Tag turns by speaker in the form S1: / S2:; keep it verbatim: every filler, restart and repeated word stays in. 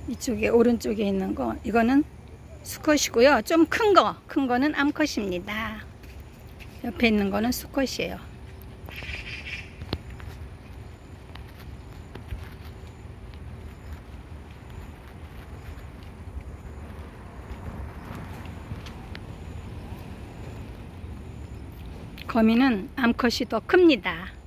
S1: 이쪽에 오른쪽에 있는 거 이거는 수컷이고요. 좀 큰 거, 큰 거는 암컷입니다. 옆에 있는 거는 수컷이에요. 거미는 암컷이 더 큽니다.